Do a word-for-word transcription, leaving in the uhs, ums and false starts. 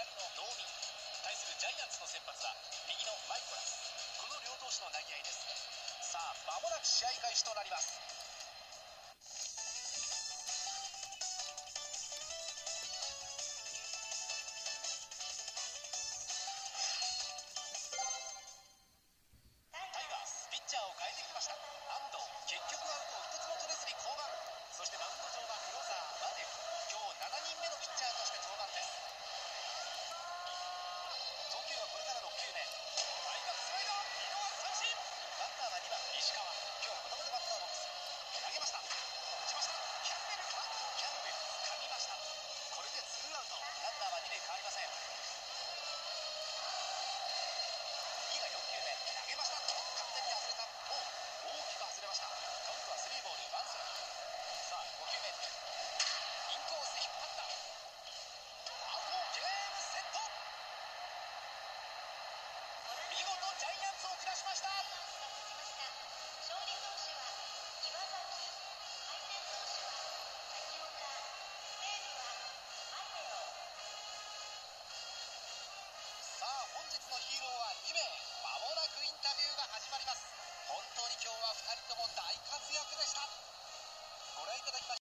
左の能見対するジャイアンツの先発は右のマイコラス。この両投手の投げ合いです。さあ間もなく試合開始となります。タイガースピッチャーを変えてきました。安藤、結局アウトを一つも取れずに降板。そしてマウンド上はクローザーバデフ。今日しちにんめのピッチャーとして登板です。投球はこれからろっ球目。タイガーススライダー、見逃し三振。バッターはにばん石川。今日このまでバッターボックス投げました。打ちました。キャンベル、あキャンベル噛みました。これでツーアウト。ランナーはに塁変わりません。次がよん球目。投げました。完全に外れた。もう大きく外れました。カウントはスリーボールワンストライク。さあご球目。インコース引っ張った。あとゲームセット。見事ジャイアンツを下しました。 勝利投手は岩崎、敗戦投手は谷岡、セーブはマテオ。 さあ本日のヒーローはに名。まもなくインタビューが始まります。本当に今日はふたりとも大活躍でした。ご覧いただきました